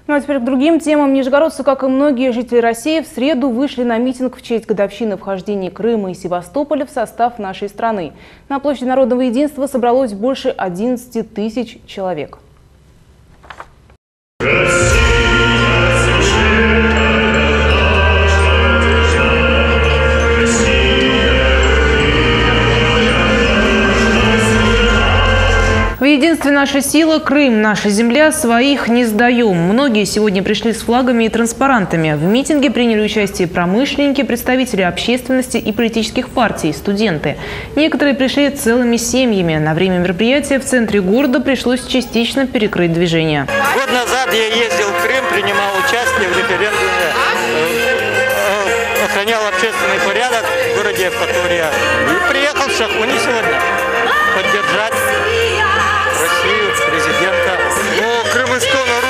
Ну а теперь к другим темам. Нижегородцы, как и многие жители России, в среду вышли на митинг в честь годовщины вхождения Крыма и Севастополя в состав нашей страны. На площади Народного единства собралось больше 11 тысяч человек. В единстве наша сила, Крым, наша земля, своих не сдаем. Многие сегодня пришли с флагами и транспарантами. В митинге приняли участие промышленники, представители общественности и политических партий, студенты. Некоторые пришли целыми семьями. На время мероприятия в центре города пришлось частично перекрыть движение. Год назад я ездил в Крым, принимал участие в референдуме, охранял общественный порядок в городе Евпатория. И приехал в Шахуни сегодня поддержать Россию, президента. Но крымского народа